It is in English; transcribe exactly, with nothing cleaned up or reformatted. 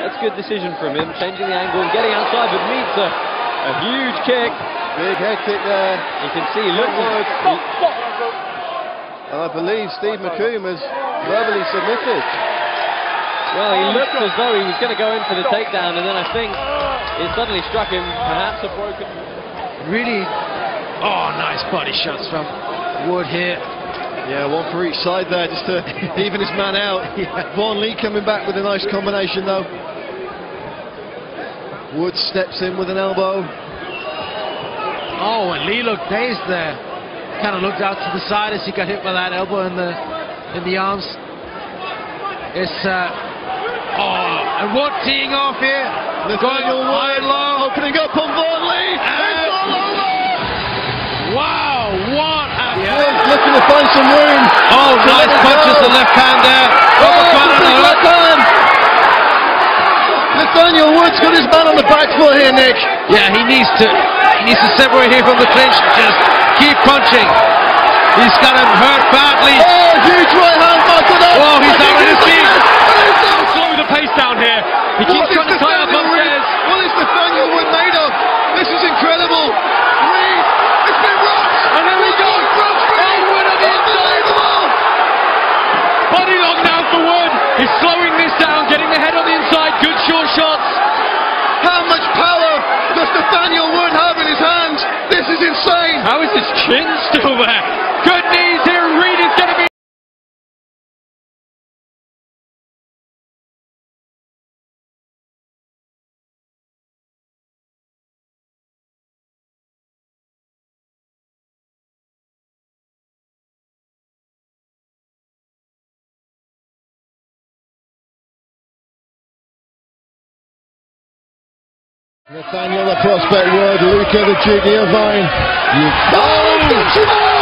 That's a good decision from him, changing the angle and getting outside, but meets a, a huge kick. Big head kick there. You can see he looked Wood. he, And I believe Steve McComb has verbally submitted. Well, he looked as though he was going to go in for the takedown, and then I think it suddenly struck him, perhaps a broken... Really, oh, nice body shots from Wood here. Yeah, one for each side there, just to even his man out. Yeah. Vaughn Lee coming back with a nice combination, though. Wood steps in with an elbow. Oh, and Lee looked dazed there. Kind of looked out to the side as he got hit by that elbow in the in the arms. It's uh, oh, and Wood teeing off here. Nathaniel Woods opening up on Vaughn Lee. It's all over. Wow, what a Yeah. Woods looking to find some room. Oh, nice punches the left hand there. Oh, big left hand. Nathaniel Woods got his man on the back foot here, Nick. Yeah, he needs to he needs to separate here from the clinch and just keep punching. He's got him hurt badly. Oh, huge right hand back to that. Oh, he's out of his feet. Slow the pace down here. He keeps trying to tie up upstairs. What is Nathaniel Wood made of? This is incredible. Reed, it's been rocked. And there we go. Oh, Wood on the inside. Body lock now for Wood. He's slowing this down, getting the head on the inside. Good short shots. How much power does Nathaniel Wood have in his hands? This is insane. How is his chin still there? Good knees here. Reed is going to be. Nathaniel the prospect Wood, Luca the junior vine. You oh,